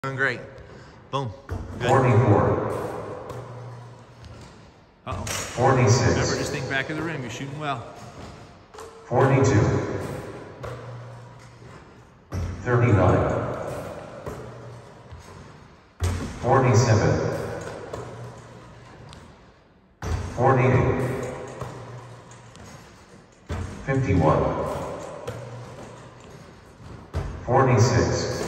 Doing great. Boom. Good. 44. Uh-oh. 46. Remember, just think back of the rim. You're shooting well. 42. 39. 47. 48. 51. 46.